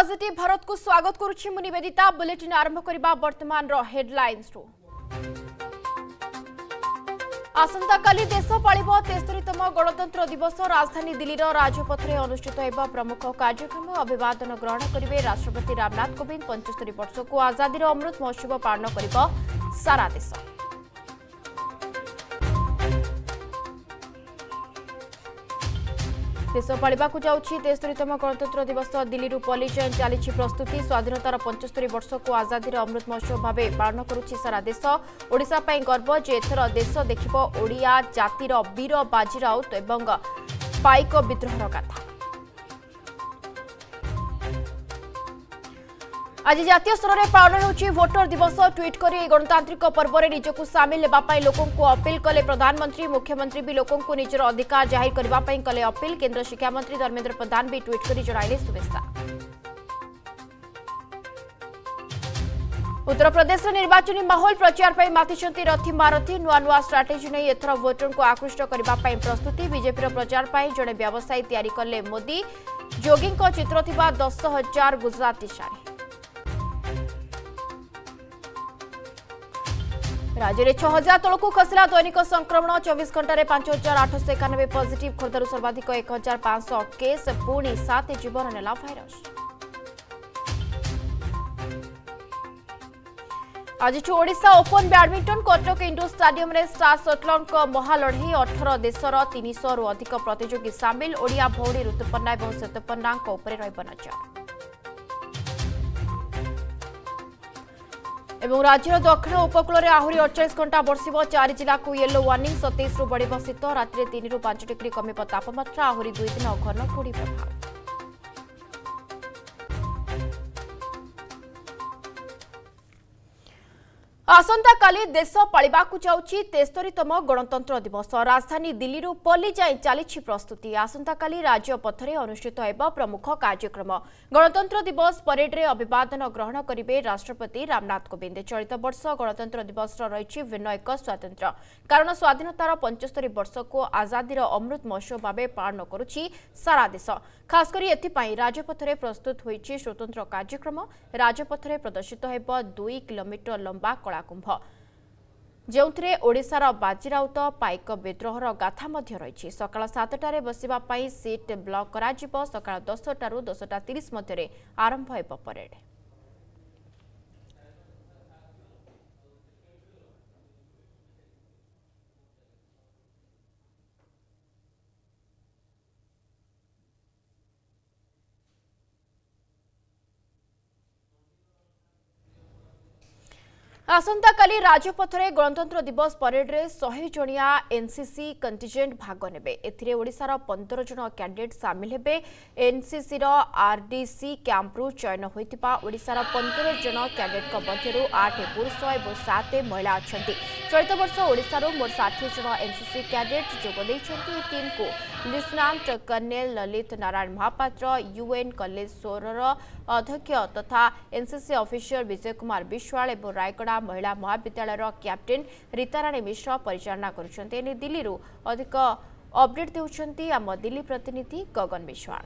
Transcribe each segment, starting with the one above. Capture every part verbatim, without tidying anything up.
Positive Bharat को स्वागत करुछि मु निवेदिता। बुलेटिन आरंभ करबा वर्तमान रो हेडलाइंस रो। आसंता काली देश पालिबो तेस्तरीतम गणतंत्र दिवस। राजधानी दिल्ली रो राजपथ रे अनुष्ठित हेबा प्रमुख कार्यक्रम। अभिवादन ग्रहण करिवे राष्ट्रपति रामनाथ कोविंद। पचहत्तर वर्ष को आजादी रो अमृत महोत्सव पालन करिबो सारा देश। देश पालिबाकु जाउछि तेस्तरीतम गणतंत्र दिवस। दिल्ली पल्ली जाए चली प्रस्तुति। स्वाधीनतार पचहत्तर वर्ष को आजादी अमृत महोत्सव भाव पालन करुछि सारा देश। ओडिशा पई गर्व जे एथर देश देखिबो ओडिया जातिर वीर बाजी राउत एवं पाइक विद्रोहर गाथा। आज जातीय स्तर में पालन होछि भोटर दिवस। ट्वीट करी गणतांत्रिक पर्व में निजकु सामिल लेबापई लोकों को अपील कले प्रधानमंत्री। मुख्यमंत्री भी लोकों को निजर अधिकार जाहिर करने कले अपील। केंद्र शिक्षा मंत्री धर्मेंद्र प्रधान भी ट्वीट करी जणाइले शुभेच्छा। उत्तर प्रदेश निर्वाचनी माहौल प्रचार पर मातिଛନ୍ତି रथी महारथी। नुआ नुआ स्ट्राटेजी नहीं एथर भोटर को आकृष्ट करने प्रस्तुति। बीजेपी प्रचार पर जड़े व्यवसायी तैयारी कले मोदी। जोगी चित्र थिबा दस हजार गुजराती शाढ़ी। राज्य में छह हजार तलक खसला दैनिक संक्रमण। चौबीस घंटे पांच हजार आठश एकानबे पॉजिटिव। खोर्धारू सर्वाधिक एक हजार पांच सौ केस। पुणी सात जीवन नेला भाइरस। आज Odisha open badminton Cuttack indoor stadium में स्टार शटलर महालढ़ई। अठर देशर तीन सौ रु अधिक प्रतियोगी सामिल। ओडिया भौणी ऋतुपर्णा और श्वेतपर्णा नजर। एवं राज्यर दक्षिण उपकूल में आहरी अड़चाश घंटा बरसिब। चार जिला को येलो वार्निंग। सतैश रु बढ़ शीत। राति तीन रु पांच डिग्री कमिब तापमात्रा। आहरी दुई दिन घन कुड़ी प्रभाव। आसंता काली देश पालिबाकु जाउछि तेस्तरीतम गणतंत्र दिवस। राजधानी दिल्ली पल्ली जाए चली प्रस्तुति। आसंता काली राजपथरे अनुष्ठित हेबा प्रमुख कार्यक्रम। गणतंत्र दिवस परेड रे अभिवादन ग्रहण करिवे राष्ट्रपति रामनाथ कोविंद। चलित वर्ष गणतंत्र दिवस रही भिन्न एक स्वतंत्र कारण स्वाधीनतार पचहत्तर वर्ष को आजादी अमृत महोत्सव भाव पालन करुछि सारा देश। खासकरी एथिपाई राजपथरे प्रस्तुत होइछि स्वतंत्र कार्यक्रम। राजपथरे प्रदर्शित हेब दुई किलोमीटर लंबा कलाकुंभ जो ओडिशार बाजीराउत पाइक विद्रोहर गाथा मध्य रही। सकाळ सातटारे बसिबा पई सीट ब्लॉक करा जिवो। सकाळ दसटारू दसटा तीस मध्य आरंभ हेब परेड। आसंता काली राजपथरे गणतंत्र दिवस परेड रे सौ जणिया एनसीसी कंटिजेंट भाग नेबे। एथिरे ओडिशार पंद्रह जण कैडेट सामिल हेबे। एनसीसी रो आरडीसी कैंपरू चयन होइतिबा ओडिशार पंद्रह जण कैडेट मध्यरु आठ पुरुष और सात महिला अछंती। चलित वर्ष ओडिशार मोर साठ जण एनसीसी कैडेट जोग दैछंती। टीम को lieutenant colonel Lalit Narayan Mahapatra, UN college सोरर अध्यक्ष तथा एनसीसी ऑफिसर विजय कुमार विश्वाल और रायगढ़ महिला महाविद्यालय कैप्टेन रीताराणी मिश्र परिचालना करुछन्ते। दिल्ली अधिक अपडेट देउछन्ती आम दिल्ली प्रतिनिधि गगन विश्वाल।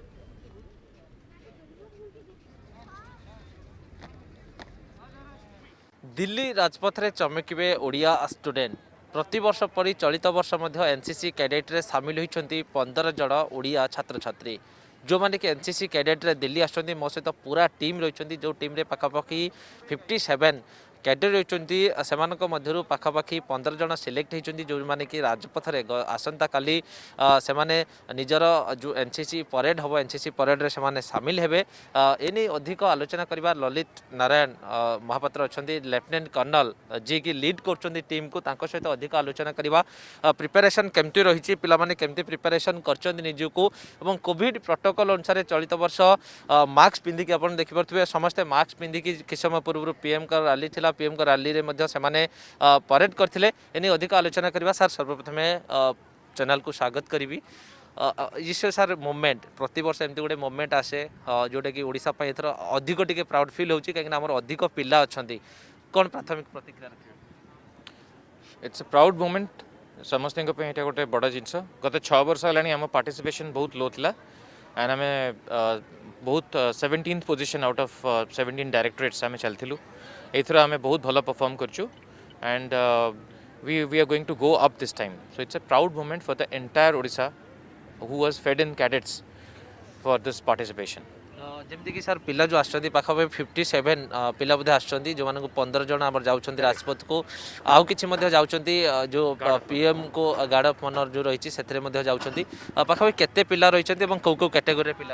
दिल्ली राजपथ रे चमकिबे ओडिया स्टूडेंट। प्रति वर्ष परी चलित वर्ष मध्य एनसीसी कैडेट रे सामिल होइछन्ती पंद्रह जण ओडिया छात्र छात्री जो माने कि एनसीसी कैडेट रे दिल्ली आछन्ती। मो सहित पूरा टीम रहिछन्ती जो टीम रे पाखापाखि सत्तावन कैडेट रहिछन्ती। सेमानक मध्यरु पाखापाखि पंद्रह जण सिलेक्ट होइछन्ती जो माने कि राजपथ रे आसंता काली से माने निजर जो एनसीसी परेड हबो एनसीसी परेड रे से माने शामिल हेबे। एनी अधिक आलोचना करिबा ललित नारायण महापात्र अछन्ती लेफ्टिनेंट कर्नल जी की लीड करछन्ती टीम को। तांको सहित अधिक आलोचना करिबा प्रिपरेशन केमती रहिछि पिला माने केमती प्रिपरेशन करछन्ती निजु को एवं कोविड प्रोटोकॉल अनुसार चलित वर्ष मास्क पिंधि के आपण देखि परथुबे समस्त मास्क पिंधि कि किछ समय पूर्व पीएम का रैली थिला। पीएम का रैली रे मध्य से माने परेड करथिले। एनी अधिक आलोचना करिबा। सर सर्वप्रथमे चैनल को स्वागत करिवि। इसे सर मोमेंट प्रति वर्ष एमती गोटे मोमेंट आसे जोटा कि ओडिशा पई एथर अधिक टिके प्राउड फील होछि काकि हमर अधिक पिला अछंती। कोन प्राथमिक प्रतिक्रिया रखिबे? इट्स अ प्राउड मोमेंट समस्त गोटे बड़ जिनस। गत छह वर्ष है आम पार्टिसिपेशन बहुत लो था एंड आम बहुत seventeenth position out of seventeen directorates आम चलू एथर आम बहुत भल परफॉर्म करचु and we we are going to go up this time so it's a proud moment for the entire Odisha who was fed in cadets for this participation जमीक sir पिला जो आसछन्ती पाखापाखि फिफ्टी सेवेन पिला बोधे आसछन्ती जो मानक पंद्रह जन आमर जाउछन्ती राजपथ को आउ किछि मध्ये जाउछन्ती जो पीएम को गार्ड ऑफ ऑनर जो रहिछि सेथरे मध्ये जाउछन्ती पाखापाखि केते पिला रहिछन्ती एवं कौ कौ कैटेगरी पिला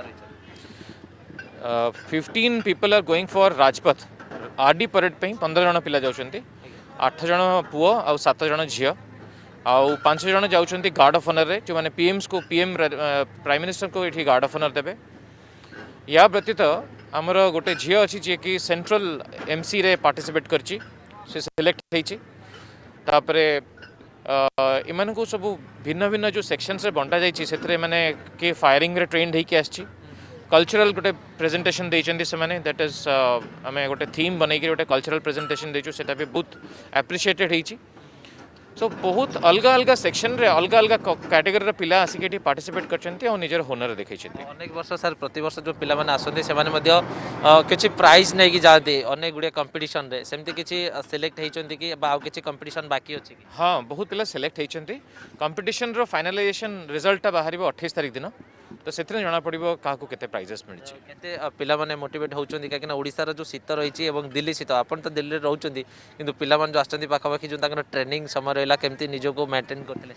रहिछन्ती fifteen people are going for Rajpath RD parade पे पंद्रह जन पिला जाउछन्ती आठ जन पुओ आ सात जन झियो आउ पांच जन जाउछन्ती गार्ड ऑफ ऑनर रे जो माने पीएम्स को पीएम प्राइम मिनिस्टर को एठी गार्ड ऑफ ऑनर देबे या व्यतीत आमर गोटे झील अच्छी जी कि सेंट्रल एमसी रे पार्टिसिपेट करची से सिलेक्ट होईची तापरे इमान को सब भिन्न भिन्न जो सेक्शंस रे बंटा जाइछि सेतरे माने के फायरिंग रे ट्रेन्ड होईकी आछि कल्चरल गोटे प्रेजेंटेशन देइछन्ती से माने दैट इज आमे गोटे थीम बनै कि गोटे कल्चरल प्रेजेंटेशन देइछु सेटा भी बहुत एप्रिशिएटेड होईची सो बहुत अलग अलग सेक्शन रे अलग अलग कैटेगरी पिला आसिक पार्टिसिपेट करछन्ती और निजर हुनर देखैछन्ती अनेक वर्ष सर प्रति वर्ष जो पिला माने आसन्ती से माने मध्य किछि प्राइज नै कि जाते अनेक गुडे कंपटीशन रे सेमति किछि सिलेक्ट हेइछन्ती कि बा किछि कंपटीशन बाकी अछि कि हां बहुत पिला सिलेक्ट हेइछन्ती कंपटीशन रो फाइनलाइजेशन रिजल्ट बाहरिबो अट्ठाईस तारिख दिन तो सेथरे जाना पड़िबो काको केते प्राइजेस मिलछि केते पिला माने मोटिवेट होउछन्ती काकि ना ओडिसा रो जो शीत रहिछि एवं दिल्ली शीत आपण तो दिल्ली रे रहउछन्ती किंतु पिला मान जो आछन्ती पाखापाखि जो ताकर ट्रेनिंग समय रहला केमति निजो को मेंटेन करथिले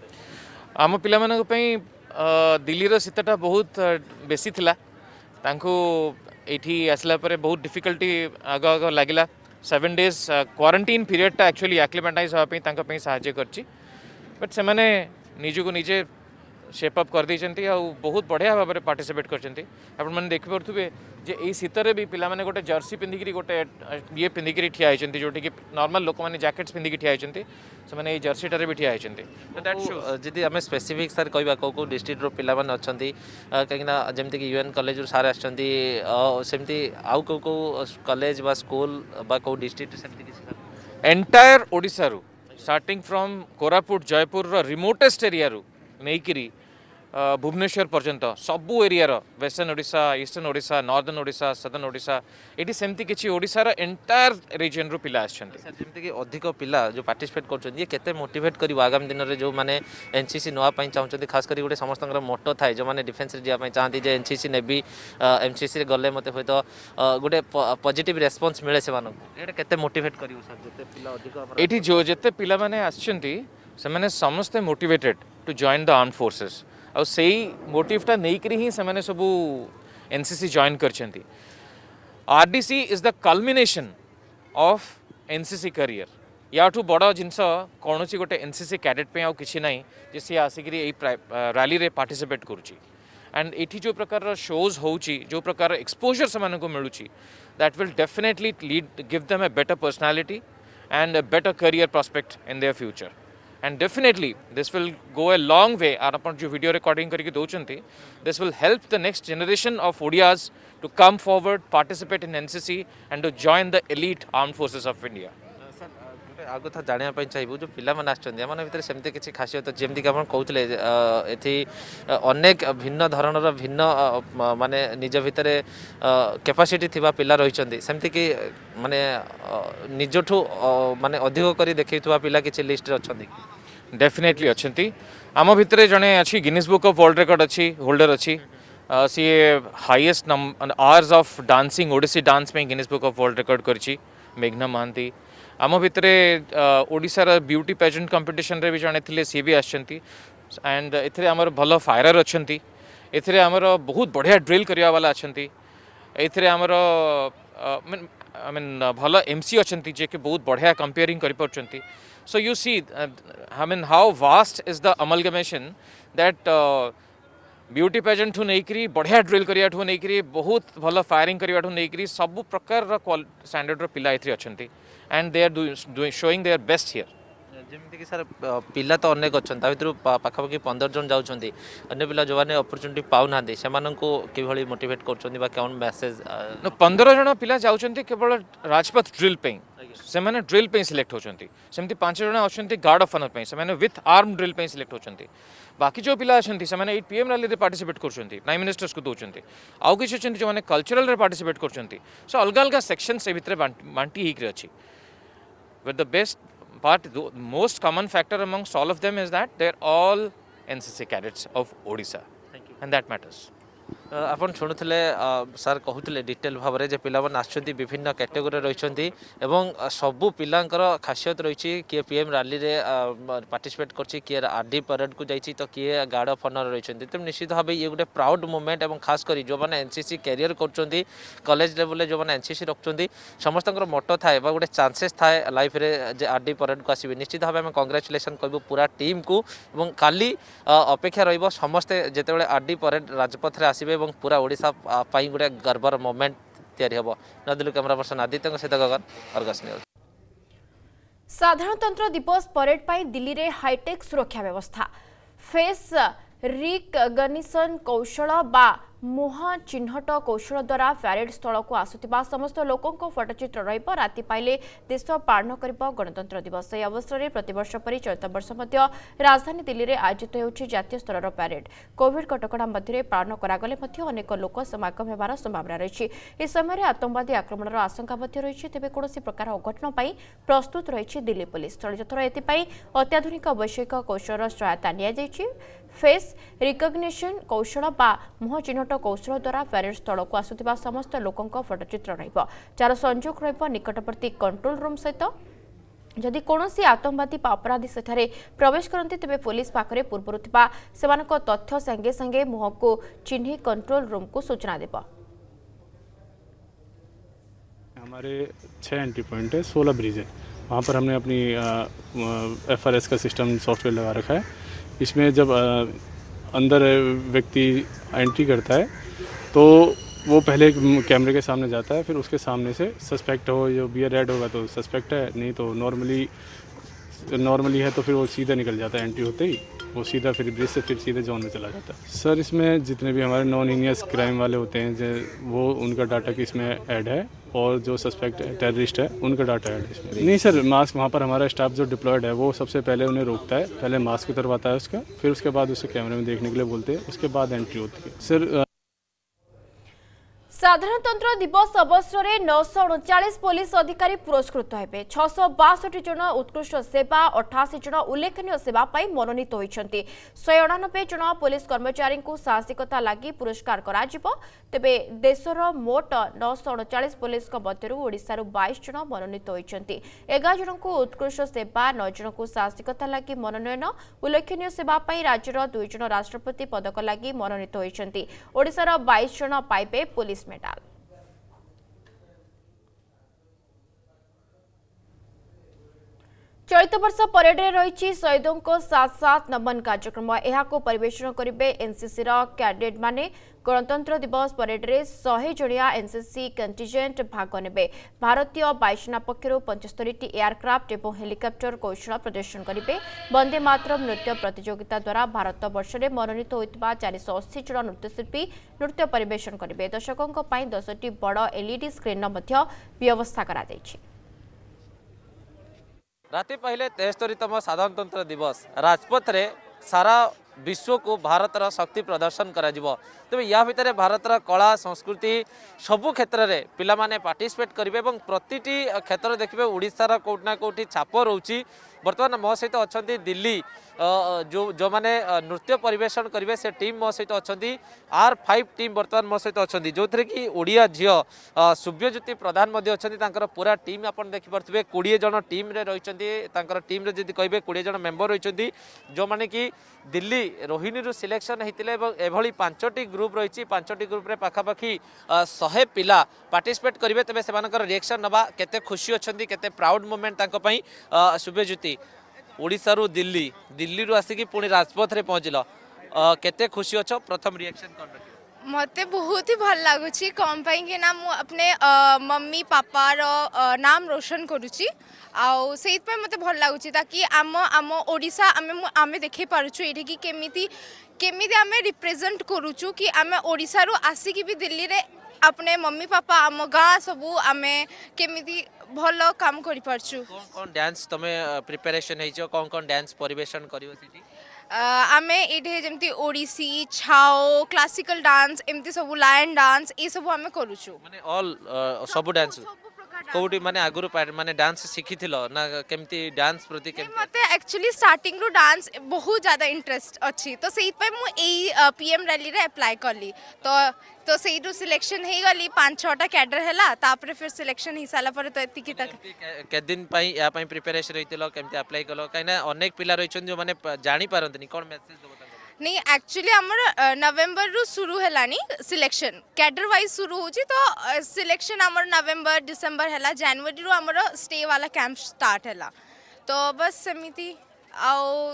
समान आम पिला मानक पई दिल्ली रो शीतटा बहुत बेसी थिला तांको एठी आसला परे बहुत डिफिकल्टी आग आग लागिला सेवन डेज क्वारंटाइन पीरियड टा एक्चुअली एक्लिमेटाइज होआ पई तांका पई सहाय्य करछि बट से माने निजो को निजे शेप अप कर देइछन्ती आ बहुत बढ़िया भाव में पार्टिसिपेट करछन्ती आपण माने देखि परथुबे जे एई शीतरे भी पिला माने गोटे जर्सी पिंधिकी गोटे ये पिंधिकी ठिया आइछन्ती जोठी कि नॉर्मल लोक माने जैकेट्स पिंधिकी ठिया आइछन्ती से माने एई जर्सी टारे भी ठिया आइछन्ती तो दैट शो जदी हमें स्पेसिफिक सर कहबा को को डिस्ट्रिक्ट रो पिला माने अछन्ती काकिना जेमति कि यूएन कॉलेज रो सारे आछन्ती सेमति आउ को को कॉलेज बा स्कूल बा को डिस्ट्रिक्ट सेमति कि एंटायर ओडिसा रो स्टार्टिंग फ्रॉम कोरापुट जयपुर रो रिमोटेस्ट एरिया रो नैकिरी भुवनेश्वर पर्यंत सबू area western Odisha eastern Odisha northern Odisha southern Odisha एटी सेमती किछि ओडिसा रो एंटायर रीजन रो पिला आछन्ती सर जेमति कि अधिक पिला जो पार्टिसिपेट करछन ये केते मोटिवेट करिव आगामी दिन रे जो माने एनसीसी नवा पई चाहछन खास करी गोटे समस्तंगर मोटो थाए जो माने डिफेंस रे जिया पई चाहती जे एनसीसी नेबी एमसीसी रे गले मते होय तो गोटे पॉजिटिव रेस्पॉन्स मिले से मानो एटा केते मोटिवेट करिव सर जते पिला अधिक एटी जो जते पिला माने आछन्ती से माने समस्त motivated to join the armed forces और सही मोटिवटा नहीं करी ही से मैंने सबू एनसीसी जॉइन करछन्ती RDC is the culmination of NCC career याठू बड़ जिनस कौन सी गोटे एनसीसी कैडेट पे आउ किछि नाही जे सी आसिक रैली रे पार्टिसिपेट करूची एंड एठी जो प्रकार शोज होउची जो प्रकार एक्सपोजर से मानको मिलुची that will definitely lead give them a better personality and a better career prospect in their future and definitely this will go a long way aar apan jo video recording karike douchanti this will help the next generation of Odias to come forward participate in N C C and to join the elite armed forces of India sir गोटे आ कथा जानिया पई चाहिबो जो पिला माने आछन माने भितर सेमते किछि खासियत जेमति कि आपण कहउतले एथि अनेक भिन्न धरणर भिन्न माने निज भितरे कैपेसिटी थिबा पिला रहिचंदी सेमति कि माने निजठु माने अधिक करी देखैथुवा पिला किछि लिस्ट रे अछंदी डेफिनेटली अच्छी आम भितर जड़े अच्छी Guinness book of world record अच्छी होल्डर अच्छी she highest number hours of dancing Odissi dance में Guinness book of world record करची मेघना महांती आम भितर ओडिशार ब्यूटी पेजेंट कंपटीशन रे भी जड़े थे सी भी आछंती एंड एथिरे आमर भल फायरर अच्छंती एथिरे आमर बहुत बढ़िया ड्रिल करिया वाला अच्छंती एथिरे आमर आई मीन भल एमसी अच्छंती जे कि बहुत बढ़िया कंपेयरिंग करि परचंती so you see uh, I mean how vast is the amalgamation that uh, beauty pageant ठू नहीं करी बढ़िया ड्रिल करिया ठू नहीं करी बहुत भल फायरिंग करिया ठू नहीं करी सब प्रकार स्टैंडर्ड पिला एथि अछंती and they are doing showing their best here जेमति कि सर पिला तो अनेक अछन ता भितर पाखापाखि पंद्रह जन जाउछंती अन्य पिला जो माने अपॉर्चुनिटी पाउ नांदी सेमानंको किभଳି मोटिवेट करछंती बा कोन मेसेज पंद्रह जन पिला जाउछंती केवल राजपथ ड्रिल पे से मैंने ड्रिल पे सिलेक्ट होचंती सेमती पांच जण अछंती गार्ड ऑफ ऑनर पे से मैंने विथ आर्म ड्रिल पे सिलेक्ट होचंती बाकी जो पिला अछंती से मैंने एट पीएम रैली रे पार्टिसिपेट करचंती प्राइम मिनिस्टर्स को दोचंती आउ किछ अछंती जो माने कल्चरल रे पार्टिसिपेट करचंती सो अलग अलग सेक्शन से भितरे बांटी हिक रे अछि but the best part most common factor amongst all of them is that they are all NCC cadets of Odisha and that matters आपन शुणुले सर कहते डिटेल भाव में पिलाମାନେ आसछन्ती विभिन्न कैटेगोरी रही एवं सबू पिलांकर खासियत रही किए पीएम रैली रे पार्टिसिपेट करछि किए आरडी परेड को जाइछि तो किए गार्ड ऑफ ऑनर रही तेणु निश्चित भाव ये गोटे प्राउड मोमेंट और खास कर जो मैंने एनसीसी कैरियर करछन्ती कॉलेज लेवल जो मैंने एनसीसी रखछन्ती समस्त मोटो थाए गोटे चांसेस थाए लाइफ रे जे आरडी परेड को आसबे निश्चित भाव में कांग्रेचुलेसन कहबो पूरा टीम को एवं काली अपेक्षा रहिबो समस्ते जेतेबेले आरडी परेड राजपथ रे आसबे एवं पूरा ओडिशा पाई गोटे गर्वर मोमेंट तैयारी हम नदिल्ली कैमरा पर्सन आदित्य सहित गगन अर्गस न्यूज। साधारणतंत्र दिवस परेड पर दिल्ली रे हाईटेक सुरक्षा व्यवस्था फेस रिकग्निशन कौशल बा मुह चिन्हट कौशल द्वारा प्यारेड स्थल को आसुथिबा समस्त लोकों फटोचित्र रहिबो राति पाइले देश पालन करिबो गणतंत्र दिवस। यह अवसर में प्रतिवर्ष परि चलित वर्ष मध्य राजधानी दिल्ली में आयोजित होउछि जातीय स्तर प्यारेड कोविड कटकड़ा मध्य पालन करागले मध्य अनेक लोक समागम हेबार संभावना रही। इस समय आतंकवादी आक्रमणर आशंका मध्य रही तेज कौन प्रकार अघटन पर प्रस्तुत रही दिल्ली पुलिस चलित थर एथपाई अत्याधुनिक वैषयिक कौशल सहायता नि फेस रिकग्निशन कौशल बा मुह चिन्हट कौशल द्वारा प्यारेड स्थल को आसुथिबा समस्त लोकों फटोचित्र रहिबो जार संजोग रहिबो निकटवर्ती कंट्रोल रूम सहित जदि कौनसी आतंकवादी अपराधी सेठारे प्रवेश करते तेबे पुलिस पाखरे पूर्व थिबा सेमानक तथ्य संगे संगे मुह को चिन्ही कंट्रोल रूम को सूचना देबो। हमारे छह एंट्री पॉइंट है, सोलह ब्रिज है, वहाँ पर हमने अपनी एफ आर एस का सिस्टम सॉफ्टवेयर लगा रखा है। इसमें जब आ, अंदर व्यक्ति एंट्री करता है तो वो पहले कैमरे के सामने जाता है, फिर उसके सामने से सस्पेक्ट हो, जो बियर रेड होगा तो सस्पेक्ट है, नहीं तो नॉर्मली नॉर्मली है तो फिर वो सीधा निकल जाता है। एंट्री होते ही वो सीधा फिर ब्रिज से फिर सीधे जोन में चला जाता है। सर इसमें जितने भी हमारे नॉन हीनियस क्राइम वाले होते हैं वो उनका डाटा कि इसमें ऐड है, और जो सस्पेक्ट टेररिस्ट है उनका डाटा ऐड है इसमें। नहीं सर, मास्क वहाँ पर हमारा स्टाफ जो डिप्लॉयड है वो सबसे पहले उन्हें रोकता है, पहले मास्क उतरवाता है उसका, फिर उसके बाद उसे कैमरे में देखने के लिए बोलते हैं, उसके बाद एंट्री होती है। सर साधारणतंत्र दिवस अवसर में नौ सौ उनचास पुलिस अधिकारी पुरस्कृत हेबे। छःश बासठ जन उत्कृष्ट सेवा, अठासी जन उल्लेखनीय सेवा मनोनीत होती। शहे अणानबे जन पुलिस कर्मचारी को साहसिकता लगी पुरस्कार कराजिबो। तेबे देशर मोट नौ सौ उनचास पुलिस मध्य ओडिशारू बाईस जन मनोनीत होती। एगार जन को उत्कृष्ट सेवा, नौ जन को साहसिकता लगी मनोनयन, उल्लेखनीय सेवा राज्यर दुई जन राष्ट्रपति पदक लगी मनोनीत होती। ओडिशार बाईस जन पाइबे पुलिस मेडल। चलित वर्ष परेड में रही शहीदों को साथ साथ नमन कार्यक्रम यह परिवेषण करेंगे एनसीसी कैडेट माने। गणतंत्र दिवस परेड में शहे जड़िया एनसीसी कंटिजेंट भाग ने। भारतीय वायुसेना पक्षर पचहत्तर टी एयरक्राफ्ट और हेलिकॉप्टर कौशल प्रदर्शन करेंगे। वंदे मातरम नृत्य प्रतियोगिता द्वारा भारत वर्ष में मनोनीत होता चार सौ अस्सी जन नृत्यशिल्पी नृत्य परिवेषण करेंगे। दर्शकों दस टी बड़ एलईडी स्क्रीन व्यवस्था करा राति पहले तेस्तरीतम साधारणतंत्र दिवस राजपथ रे सारा विश्व को भारतर शक्ति प्रदर्शन करा जिवो। तेबे या भितर भारतर कला संस्कृति सबु क्षेत्र में पिला माने पार्टिसिपेट करेंगे और प्रतिटी क्षेत्र देखिए ओडिशार कोठना कोठी छाप रोची। बर्तमान मो सहित अच्छा दिल्ली जो जो माने नृत्य परिवेषण करेंगे से टीम मो सहित अच्छा आर फाइव टीम बर्तमान मो सहित अच्छा जो थे कि ओडिया झील शुभ्यज्योति प्रधान तांकर पूरा टीम आप देखिपे कोड़े जन टीम रे रही टीम रे जदि कहे कोड़े जन मेंबर रही जो माने कि दिल्ली रोहिणी रु सिलेक्शन होते एभली पांचटी ग्रुप रही पांचटी ग्रुप रे पाखापाखि शहे पिला पार्टिसिपेट करेंगे। तेज से रिएक्शन नवा केते खुशी अच्छा केते प्राउड मोमेंट शुभ्यज्योति ओडिशारू दिल्ली दिल्ली रु आसिकी पुणी राजपथ रे पहुँचल केते खुशी अच्छ प्रथम रिएक्शन कर मते बहुत ही भल लगुच कौन कि ना मु अपने मम्मी पापा रो नाम रोशन करुच्ची आउ से मते भल लगुच ताकि आम आम ओडिशा आमे आमे देखि पारुछु एठी कि केमिति केमिति आमे रिप्रेजेंट करुछु कि आमे ओडिशा रो आसिकी भी दिल्ली रे अपने मम्मी पापा आम गाँ सबू आमे केमिति भल काम करि परछु। कौन कौन डांस तमे प्रिपरेशन हेइछो कौन कौन डांस परिवेशन करिवो सिटी आमे एठे जेमती ओडिसी छाओ क्लासिकल डांस एमती सब लायन डांस ए सब आमे करूछु माने ऑल सब डांस कोउटी माने आगुरु माने डांस सिखिथिलो ना केमती डांस प्रति केमती मते एक्चुअली स्टार्टिंग रु डांस बहुत ज्यादा इंटरेस्ट अछि तो सेहि पे मु एई पीएम रैली रे अप्लाई करली तो तो सेही रु सिलेक्शन हे गली पांच छटा कैडर हैला तापर फिर सिलेक्शन हि साला पर तो एति की तक के दिन पई या पई प्रिपरेशन रहितिलो केमती अप्लाई कलो काइना अनेक पिला रहिछन जो माने जानि पारंतनी कोन मेसेज देबो नहीं एक्चुअली हमर नवंबर रु शुरू हैलानी सिलेक्शन कैडर वाइज शुरू होची तो सिलेक्शन हमर नवंबर डिसेंबर हैला जनवरी रु हमर स्टे वाला कैंप स्टार्ट हैला तो बस समिति आओ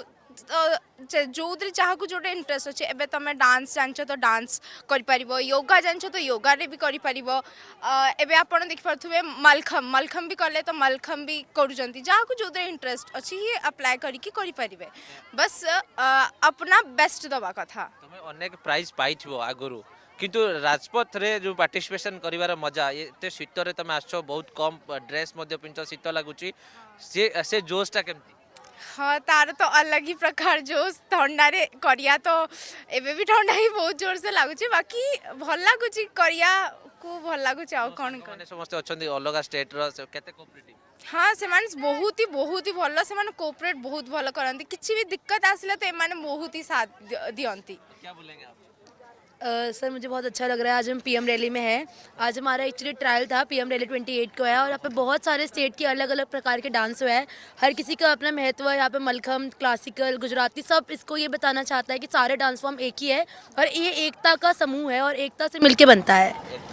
जो चाह को जोटे इंटरेस्ट अच्छे एबे तमे डांस जानछ तो डांस करि परिबो योगा जानछ तो योगा रे भी करि परिबो एबे आपण देख परथुबे मलखम मलखम भी करले तो मलखम भी करूजंती जहा को जोटे इंटरेस्ट अछि ये अप्लाई करि कि करि परिबे बस अपना बेस्ट दबा कथा तमे अनेक प्राइज पाइथिबो आगुरु किंतु राजपथ रे जो पार्टिसिपेशन करिवार मजा एते शीत रे तमे आछो बहुत कम ड्रेस मध्ये पिंचो शीत लागुची से से जोशटा केमती हाँ तार तो अलग ही प्रकार जोश ठंडा रे करिया तो एबे भी ठंडा ही बहुत जोर से लागुची बाकी भल लागुची करिया को भल लागुची आ कोन माने समस्त अछंदी अलग स्टेट रो केते कोऑपरेटिव हाँ से माने बहुत ही बहुत ही भल से माने कोऑपरेट बहुत भल करंती किछि भी दिक्कत आसिले तो ए माने बहुत ही साथ दियंती। क्या बोलेंगे आप? Uh, सर मुझे बहुत अच्छा लग रहा है आज हम पीएम रैली में हैं। आज हमारा एक्चुअली ट्रायल था पीएम रैली अट्ठाईस को है और यहाँ पे बहुत सारे स्टेट के अलग अलग प्रकार के डांस हुए हैं। हर किसी का अपना महत्व है। यहाँ पे मलखम क्लासिकल गुजराती सब इसको ये बताना चाहता है कि सारे डांस फॉर्म एक ही है और ये एकता का समूह है और एकता से मिलके बनता है।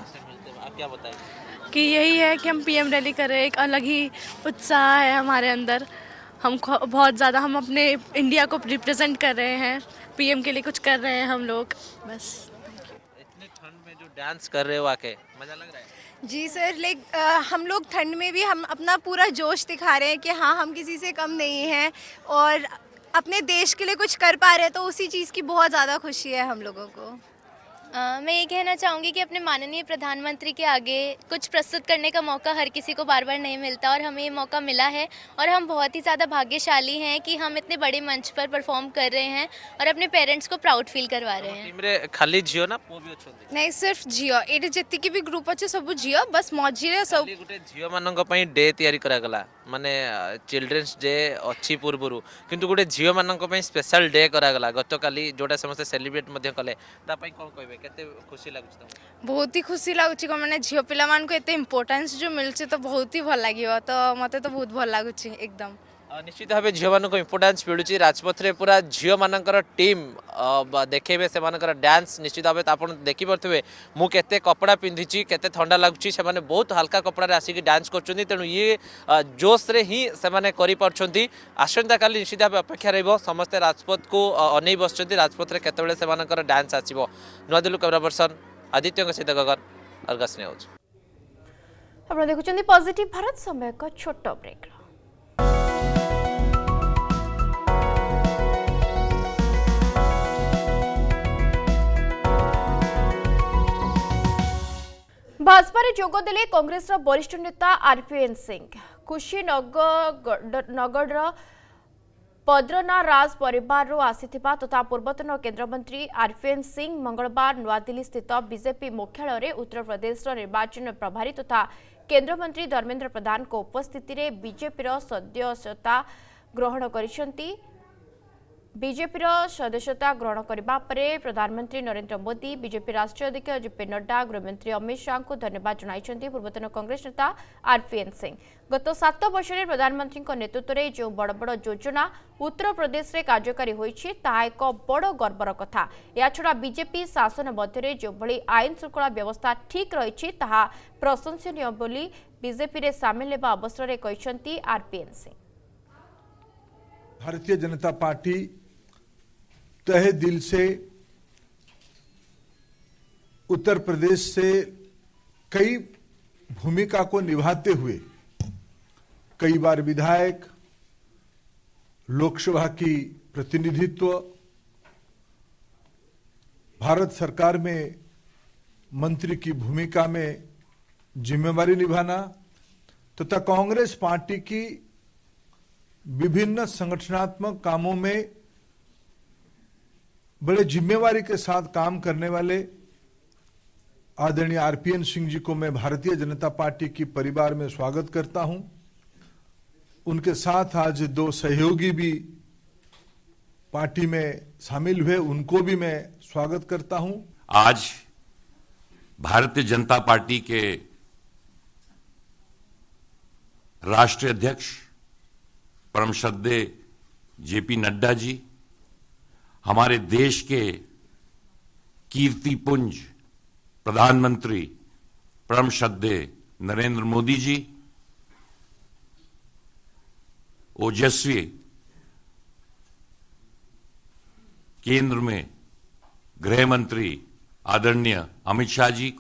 आप क्या बताएंगे? कि यही है कि हम पीएम रैली कर रहे हैं, एक अलग ही उत्साह है हमारे अंदर। हम बहुत ज़्यादा हम अपने इंडिया को रिप्रेजेंट कर रहे हैं, पीएम के लिए कुछ कर रहे हैं हम लोग। बस इतने ठंड में जो डांस कर रहे हो आके मजा लग रहा है? जी सर, लाइक हम लोग ठंड में भी हम अपना पूरा जोश दिखा रहे हैं कि हाँ हम किसी से कम नहीं हैं और अपने देश के लिए कुछ कर पा रहे हैं, तो उसी चीज़ की बहुत ज़्यादा खुशी है हम लोगों को। Uh, मैं ये कहना चाहूँगी कि अपने माननीय प्रधानमंत्री के आगे कुछ प्रस्तुत करने का मौका हर किसी को बार बार नहीं मिलता और हमें ये मौका मिला है और हम बहुत ही ज़्यादा भाग्यशाली हैं कि हम इतने बड़े मंच पर परफॉर्म कर रहे हैं और अपने पेरेंट्स को प्राउड फील करवा रहे हैं। टीम रे खाली झियो ना पुओ भी अछंती? नहीं, सिर्फ झियो। एटे जतिक भी ग्रुप अच्छे सब झियो, बस मझिरे सब गोटे झियो मानक पई डे तयारी करा गला, माने चिल्ड्रंस डे अछि पूर्वरु, किंतु गोटे झियो मानक पई स्पेशल डे करा गला गतकाली जोटा समस्त सेलिब्रेट मध्ये कले, ता पई कोन कहबे? केते खुशी लागुछ त? बहुत ही खुशी लागुछ को माने झियो पिला मान को एते इंपोर्टेंस जो मिलछ तो बहुत ही भल लागियो, तो मते तो बहुत भल लागुछ एकदम। निश्चित भाव झील मान इंपोर्टान्स मिलूँ राजपथ रे पूरा झील मानकर टीम देखेबे से मानकर डांस। निश्चित भाव आप देखिपे मुझे कपड़ा पिंधि केते ठंडा लगुच, से बहुत हल्का कपड़ा आसिक डांस कर, तेणु ये जोश रे ही से कर। आसंता काली निश्चित भाव अपेक्षा रही समस्ते राजपथ को अनै बस राजपथ रे केतबेले से मानकर डांस आसीबो। नुआदिल्ली कैमरा पर्सन आदित्य सहित गगन, अर्गस न्यूज। आप देखुं पॉजिटिव भारत, समय एक छोट ब्रेक। भाजपा रे जोगदेले कांग्रेस वरिष्ठ नेता आरपीएन सिंह। कुशीनगर पद्रना राज परिवार आसीथिबा तथा पूर्वतन केंद्रमंत्री आरपीएन सिंह मंगलवार नुआदिल्ली स्थित बीजेपी मुख्यालय रे उत्तर प्रदेश निर्वाचन प्रभारी तथा केंद्रमंत्री धर्मेंद्र प्रधान को उपस्थिति रे बीजेपी सदस्यता ग्रहण करिसेंती। बीजेपी सदस्यता ग्रहण करने पर प्रधानमंत्री नरेंद्र मोदी, बीजेपी राष्ट्रीय अध्यक्ष जेपी नड्डा, गृहमंत्री अमित शाह को धन्यवाद जणाइछन्ती पूर्वतन कांग्रेस नेता आरपीएन सिंह। गत सात वर्ष में प्रधानमंत्री नेतृत्व में जो बड़ बड़ योजना उत्तर प्रदेश में कार्यकारी होइछि ताहा एक बड़ गर्वर कथा। या छड़ा बीजेपी शासन मध्य जो भली आईन श्रृंखला व्यवस्था ठीक रही ताहा प्रशंसनीय बोली बीजेपी रे शामिल हेबा अवसर में कहिसेंती आरपीएन सिंह। भारतीय जनता पार्टी तहे दिल से उत्तर प्रदेश से कई भूमिका को निभाते हुए कई बार विधायक, लोकसभा की प्रतिनिधित्व, भारत सरकार में मंत्री की भूमिका में जिम्मेवारी निभाना तथा तो कांग्रेस पार्टी की विभिन्न संगठनात्मक कामों में बड़े जिम्मेवारी के साथ काम करने वाले आदरणीय आरपीएन सिंह जी को मैं भारतीय जनता पार्टी की परिवार में स्वागत करता हूं। उनके साथ आज दो सहयोगी भी पार्टी में शामिल हुए, उनको भी मैं स्वागत करता हूं। आज भारतीय जनता पार्टी के राष्ट्रीय अध्यक्ष परम श्रद्धेय जेपी नड्डा जी, हमारे देश के कीर्तिपुंज प्रधानमंत्री परम श्रद्धेय नरेंद्र मोदी जी, ओजस्वी केंद्र में गृह मंत्री आदरणीय अमित शाह जी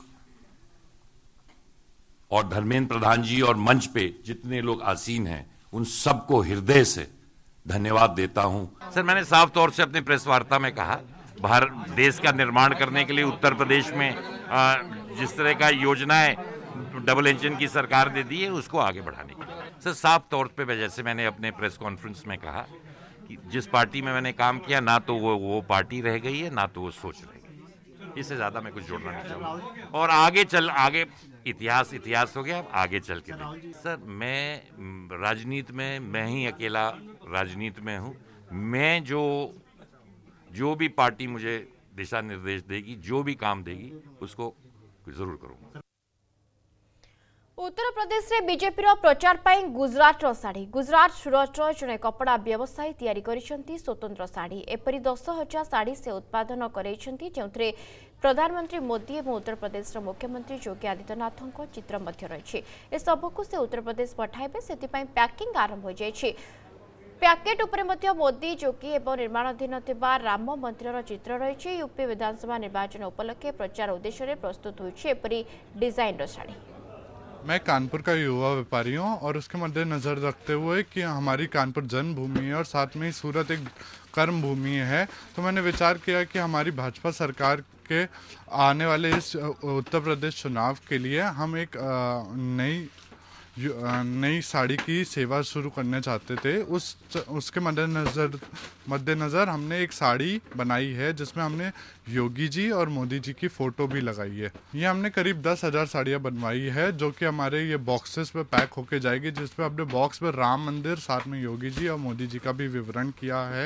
और धर्मेंद्र प्रधान जी और मंच पे जितने लोग आसीन हैं, उन सबको हृदय से धन्यवाद देता हूं। सर, मैंने साफ तौर से अपनी प्रेस वार्ता में कहा, भारत देश का निर्माण करने के लिए उत्तर प्रदेश में आ, जिस तरह का योजनाएं डबल इंजन की सरकार ने दी है, उसको आगे बढ़ाने की। सर, साफ तौर पे जैसे मैंने अपने प्रेस कॉन्फ्रेंस में कहा कि जिस पार्टी में मैंने काम किया, ना तो वो वो पार्टी रह गई है, ना तो वो सोच रही है। इससे ज्यादा मैं कुछ जोड़ना नहीं चाहूँगा। और आगे चल आगे इतिहास इतिहास हो गया, अब आगे चल के देखिए। सर, मैं राजनीति में मैं ही अकेला राजनीति में हूँ। मैं जो जो भी पार्टी मुझे दिशा निर्देश देगी, जो भी काम देगी, उसको जरूर करूँगा। उत्तर प्रदेश में बीजेपी प्रचार पाई गुजरात साड़ी गुजरात सूरत जड़े कपड़ा व्यवसायी तैयारी करिसेंती स्वतंत्र साड़ी। एपरी दस हजार साड़ी से उत्पादन करेइछंती, जेउथरे प्रधानमंत्री मोदी और उत्तर प्रदेश मुख्यमंत्री योगी आदित्यनाथ चित्र मध्य रही। ए सबको से उत्तर प्रदेश पठाइबे, सेतिपाई पैकिंग आरंभ हो जाइछि। पैकेट उपरे मध्य मोदी योगी एवं निर्माणाधीन थिबा राम मंदिर चित्र रही। यूपी विधानसभा निर्वाचन उपलक्षे प्रचार उद्देश्य प्रस्तुत होइछि एपरी डिजाइन साड़ी। मैं कानपुर का युवा व्यापारी हूँ और उसके मद्देनजर रखते हुए कि हमारी कानपुर जन्मभूमि है और साथ में ही सूरत एक कर्म भूमि है, तो मैंने विचार किया कि हमारी भाजपा सरकार के आने वाले इस उत्तर प्रदेश चुनाव के लिए हम एक नई नई साड़ी की सेवा शुरू करने चाहते थे। उस उसके मद्देनजर मद्देनजर हमने एक साड़ी बनाई है जिसमें हमने योगी जी और मोदी जी की फोटो भी लगाई है। ये हमने करीब दस हजार साड़ियाँ बनवाई है, जो कि हमारे ये बॉक्सेस पे पैक होके जाएगी, जिसपे अपने बॉक्स पे राम मंदिर, साथ में योगी जी और मोदी जी का भी विवरण किया है।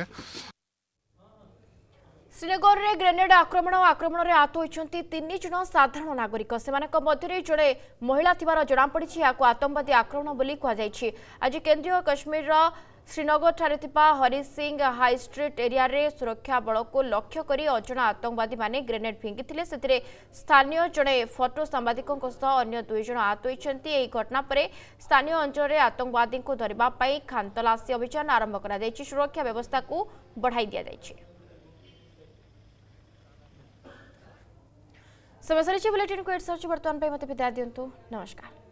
श्रीनगर में ग्रेनेड आक्रमण और आक्रमण में आहत होती तीन जन साधारण नागरिक, से जड़े महिला थिबार जनापड़ी। आतंकवादी आक्रमण बोली कहुई। आज केंद्रीय कश्मीर श्रीनगर ठारे थिबा Hari Singh high street area रे सुरक्षा बल को लक्ष्य करी अजणा आतंकवादी माने ग्रेनेड फिंगिथिले। सेथिरे स्थानीय जड़े फोटो सांबादिकों अन्य दुई जन आहत होइछन्ति। एही घटना परे स्थानीय अंचल में आतंकवादी को धरिबा पई खानतलासी अभियान आरंभ करा दैछि। सुरक्षा व्यवस्था को बढ़ाई दिया दैछि। समय सरी बुलेटिन को एट सर्च बर्तमान पे मते विदा दियंतु। नमस्कार।